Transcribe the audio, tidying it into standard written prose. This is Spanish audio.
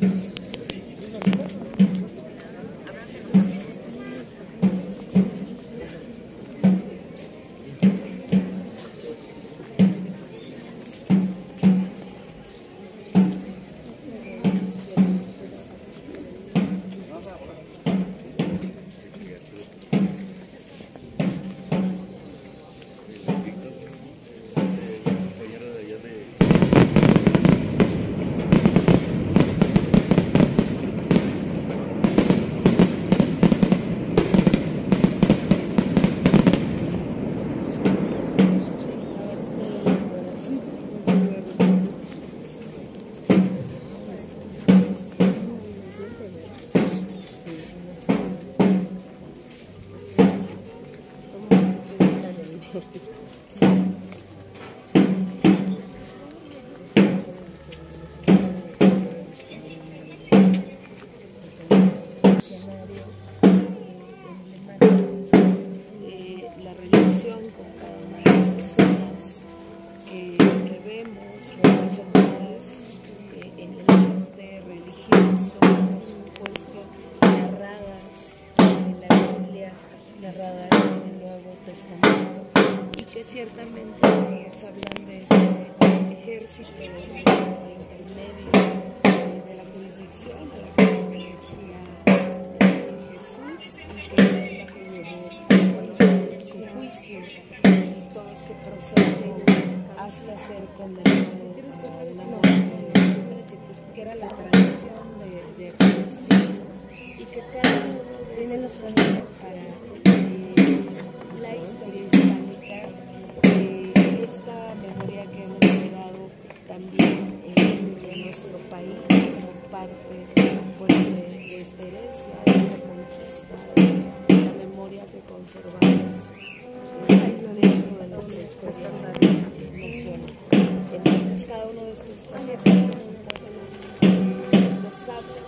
La relación con cada una de las escenas que vemos representadas en el arte religioso, por supuesto, narradas en la Biblia, narradas en el Nuevo Testamento, y que ciertamente nos hablan de este ejército intermedio de la jurisdicción a la que pertenecía Jesús, y que su juicio y todo este proceso hasta ser condenado a una muerte, que era la tradición de aquellos tiempos, y que cada uno de ellos para la historia hispánica, esta memoria que hemos heredado también en nuestro país como parte de esta herencia, de esta conquista, de la memoria que conservamos dentro de nuestra historia nacional. Entonces cada uno de estos pacientes, por supuesto, nos habla